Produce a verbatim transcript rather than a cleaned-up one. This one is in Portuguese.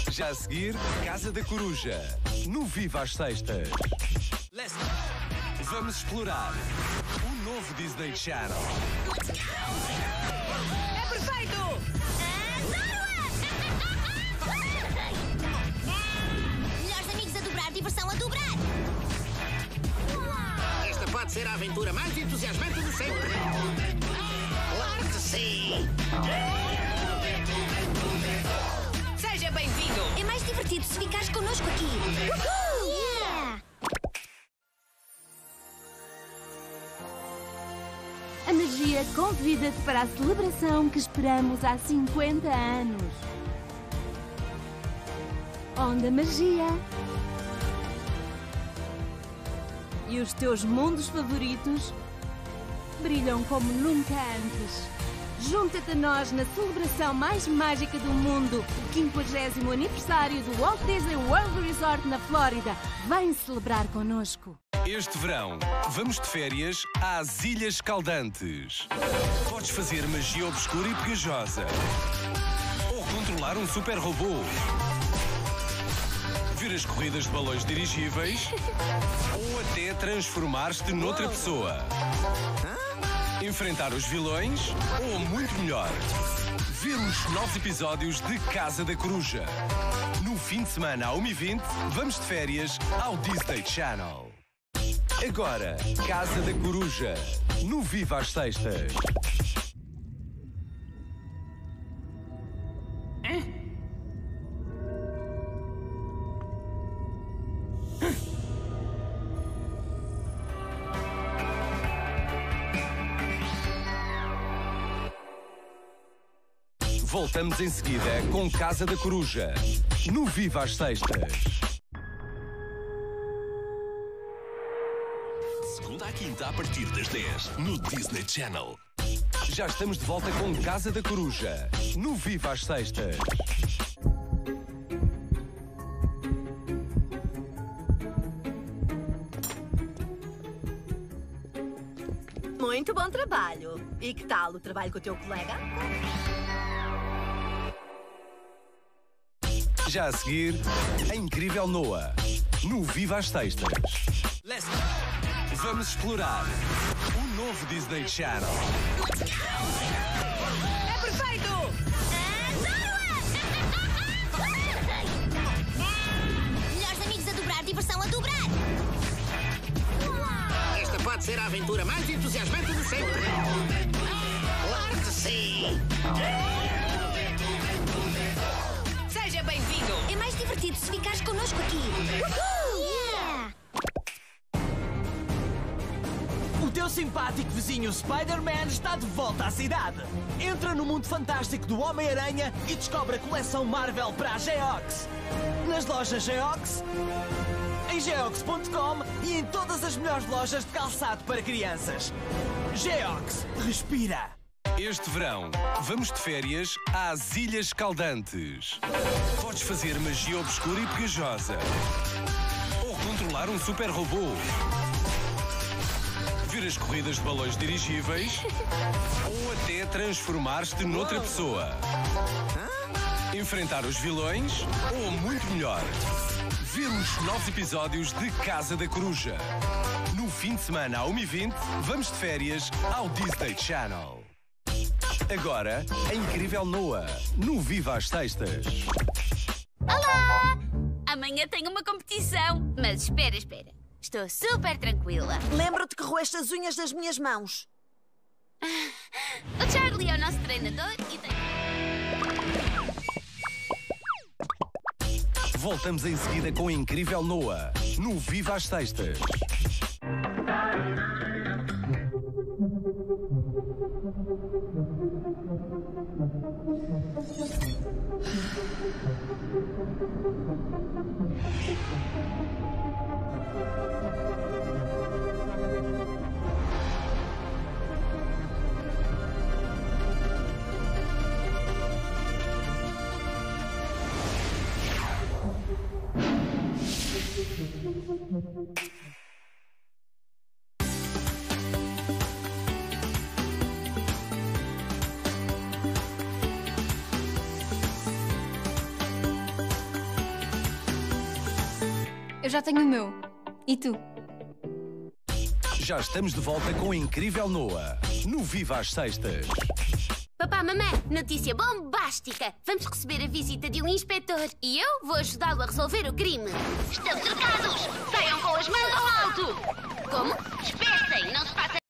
Já a seguir, Casa da Coruja, no Viva às Sextas. Let's go! Vamos explorar o novo Disney Channel. É perfeito! Melhores amigos a dobrar, diversão a dobrar. Esta pode ser a aventura mais entusiasmante de sempre. Claro que sim! Seja bem-vindo! É mais divertido se ficares connosco aqui. Uhul! Yeah! A magia convida-te para a celebração que esperamos há cinquenta anos. Onde a magia e os teus mundos favoritos brilham como nunca antes. Junta-te a nós na celebração mais mágica do mundo, o quinquagésimo aniversário do Walt Disney World Resort na Flórida. Vem celebrar connosco. Este verão, vamos de férias às Ilhas Escaldantes. Podes fazer magia obscura e pegajosa. Ou controlar um super robô. Ver as corridas de balões dirigíveis. Ou até transformar-te noutra pessoa. Enfrentar os vilões. Ou, muito melhor, ver os novos episódios de Casa da Coruja. No fim de semana, à uma e vinte, vamos de férias ao Disney Channel. Agora, Casa da Coruja, no Viva às Sextas. Voltamos em seguida com Casa da Coruja, no Viva às Sextas. Segunda à quinta, a partir das dez, no Disney Channel. Já estamos de volta com Casa da Coruja, no Viva às Sextas. Muito bom trabalho. E que tal o trabalho com o teu colega? Já a seguir, a incrível Noah, no Viva às Sextas. Let's go! Vamos explorar o novo Disney Channel. É perfeito! Melhores amigos a dobrar, diversão a dobrar. Esta pode ser a aventura mais entusiasmante de sempre. Claro que sim! Seja bem-vindo! É mais divertido se ficares connosco aqui. Uhul! Yeah! O teu simpático vizinho Spider-Man está de volta à cidade. Entra no mundo fantástico do Homem-Aranha e descobre a coleção Marvel para a Geox. Nas lojas Geox, em geox ponto com e em todas as melhores lojas de calçado para crianças. Geox, respira. Este verão, vamos de férias às Ilhas Escaldantes. Podes fazer magia obscura e pegajosa. Ou controlar um super robô. Ver as corridas de balões dirigíveis. Ou até transformar-te noutra pessoa. Enfrentar os vilões. Ou, muito melhor, ver os novos episódios de Casa da Coruja. No fim de semana, à uma e vinte, vamos de férias ao Disney Channel. Agora, a incrível Noah, no Viva às Sextas. Olá! Amanhã tenho uma competição. Mas espera, espera. Estou super tranquila. Lembro-te que roeste as unhas das minhas mãos. O Charlie é o nosso treinador e tem... Voltamos em seguida com a incrível Noah, no Viva às Sextas. Eu já tenho o meu. E tu? Já estamos de volta com a incrível Noah, no Viva às Sextas. Papá, mamãe, notícia bombástica! Vamos receber a visita de um inspetor e eu vou ajudá-lo a resolver o crime. Estão cercados! Saiam com as mãos ao alto! Como? Espertem, não se faça